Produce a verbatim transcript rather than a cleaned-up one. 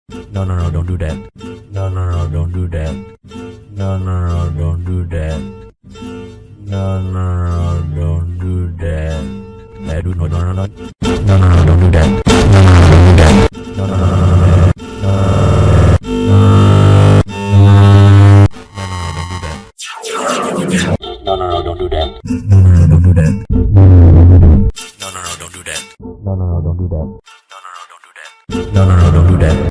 No, no, no, don't do that. No, no, no, don't do that. No, no, no, don't do that. No, no, no, don't do that. Eh, do no, no, no, no. No, no, no, don't do that. No, no, no, don't do that. No, no, no, no, no. No, no, no, don't do that. No, no, no, don't do that. No, no, no, don't do that. No, no, no, don't do that. No, no, no, don't do that. No, no, no, don't do that.